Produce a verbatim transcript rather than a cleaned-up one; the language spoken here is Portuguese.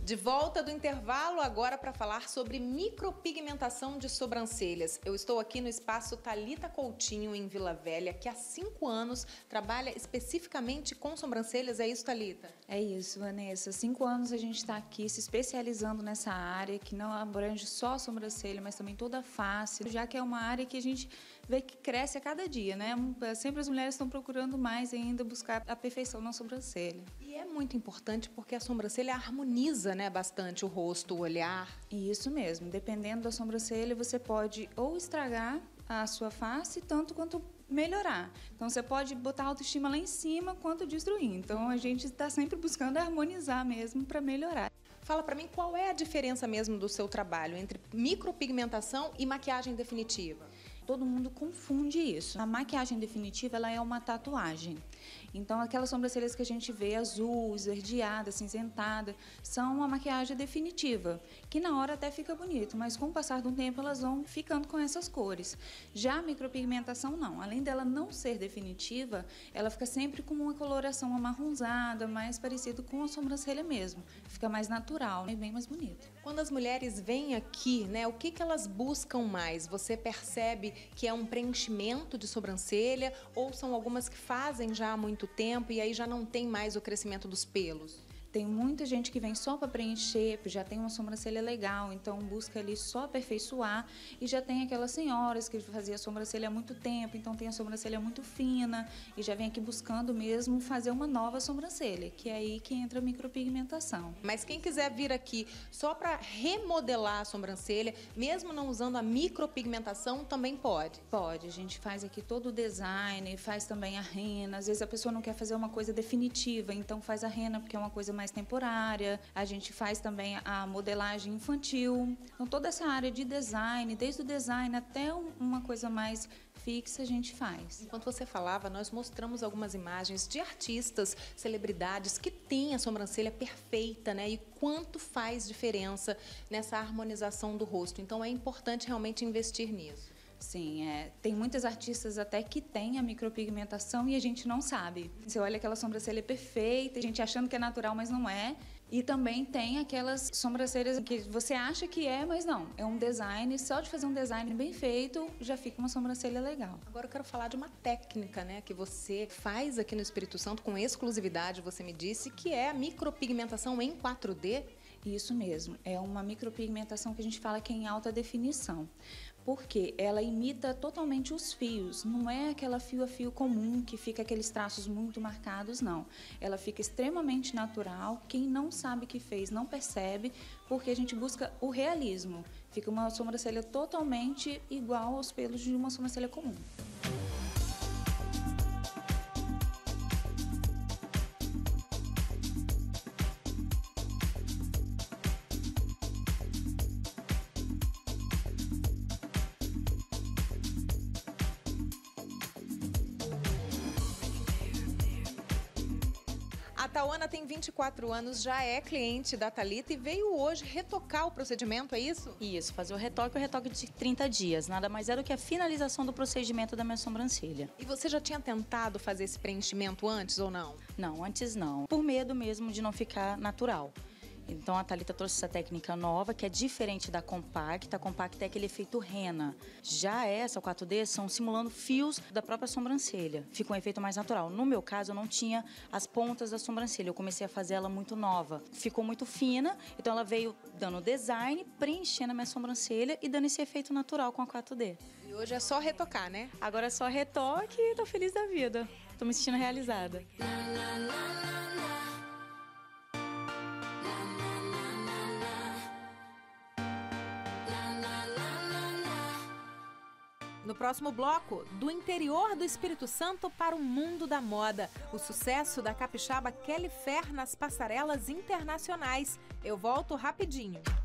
De volta do intervalo agora para falar sobre micropigmentação de sobrancelhas. Eu estou aqui no espaço Thalita Coutinho, em Vila Velha, que há cinco anos trabalha especificamente com sobrancelhas. É isso, Thalita? É isso, Vanessa. Há cinco anos a gente está aqui se especializando nessa área, que não abrange só a sobrancelha, mas também toda a face, já que é uma área que a gente vê que cresce a cada dia, né? Sempre as mulheres estão procurando mais ainda buscar a perfeição na sobrancelha. E é muito importante porque a sobrancelha harmoniza, né, bastante o rosto, o olhar. Isso mesmo. Dependendo da sobrancelha, você pode ou estragar a sua face, tanto quanto melhorar. Então, você pode botar a autoestima lá em cima, quanto destruir. Então, a gente está sempre buscando harmonizar mesmo para melhorar. Fala para mim qual é a diferença mesmo do seu trabalho entre micropigmentação e maquiagem definitiva. Todo mundo confunde isso. A maquiagem definitiva, ela é uma tatuagem. Então, aquelas sobrancelhas que a gente vê azul, esverdeada, cinzentada, são uma maquiagem definitiva, que na hora até fica bonito, mas com o passar do tempo elas vão ficando com essas cores. Já a micropigmentação não. Além dela não ser definitiva, ela fica sempre com uma coloração amarronzada, mais parecido com a sobrancelha mesmo. Fica mais natural e bem mais bonito. Quando as mulheres vêm aqui, né, o que que elas buscam mais? Você percebe que é um preenchimento de sobrancelha ou são algumas que fazem já há muito tempo e aí já não tem mais o crescimento dos pelos? Tem muita gente que vem só para preencher, já tem uma sobrancelha legal, então busca ali só aperfeiçoar. E já tem aquelas senhoras que faziam a sobrancelha há muito tempo, então tem a sobrancelha muito fina e já vem aqui buscando mesmo fazer uma nova sobrancelha, que é aí que entra a micropigmentação. Mas quem quiser vir aqui só para remodelar a sobrancelha, mesmo não usando a micropigmentação, também pode? Pode, a gente faz aqui todo o design, faz também a rena. Às vezes a pessoa não quer fazer uma coisa definitiva, então faz a rena porque é uma coisa mais temporária. A gente faz também a modelagem infantil. Então toda essa área de design, desde o design até uma coisa mais fixa, a gente faz. Enquanto você falava, nós mostramos algumas imagens de artistas, celebridades que têm a sobrancelha perfeita, né? E quanto faz diferença nessa harmonização do rosto. Então é importante realmente investir nisso. Sim, é. Tem muitas artistas até que têm a micropigmentação e a gente não sabe. Você olha aquela sobrancelha perfeita, a gente achando que é natural, mas não é. E também tem aquelas sobrancelhas que você acha que é, mas não. É um design, só de fazer um design bem feito, já fica uma sobrancelha legal. Agora eu quero falar de uma técnica, né, que você faz aqui no Espírito Santo com exclusividade, você me disse, que é a micropigmentação em quatro D. Isso mesmo, é uma micropigmentação que a gente fala que é em alta definição, porque ela imita totalmente os fios, não é aquela fio a fio comum que fica aqueles traços muito marcados, não. Ela fica extremamente natural, quem não sabe que fez não percebe, porque a gente busca o realismo, fica uma sobrancelha totalmente igual aos pelos de uma sobrancelha comum. A Tauana tem vinte e quatro anos, já é cliente da Thalita e veio hoje retocar o procedimento, é isso? Isso, fazer o retoque, o retoque de trinta dias. Nada mais é do que a finalização do procedimento da minha sobrancelha. E você já tinha tentado fazer esse preenchimento antes ou não? Não, antes não. Por medo mesmo de não ficar natural. Então a Thalita trouxe essa técnica nova, que é diferente da compacta. A compacta é aquele efeito rena. Já essa, o quatro D, são simulando fios da própria sobrancelha. Fica um efeito mais natural. No meu caso, eu não tinha as pontas da sobrancelha. Eu comecei a fazer ela muito nova. Ficou muito fina, então ela veio dando design, preenchendo a minha sobrancelha e dando esse efeito natural com a quatro D. E hoje é só retocar, né? Agora é só retoque e tô feliz da vida. Tô me sentindo realizada. No próximo bloco, do interior do Espírito Santo para o mundo da moda. O sucesso da capixaba Kelly Fer nas passarelas internacionais. Eu volto rapidinho.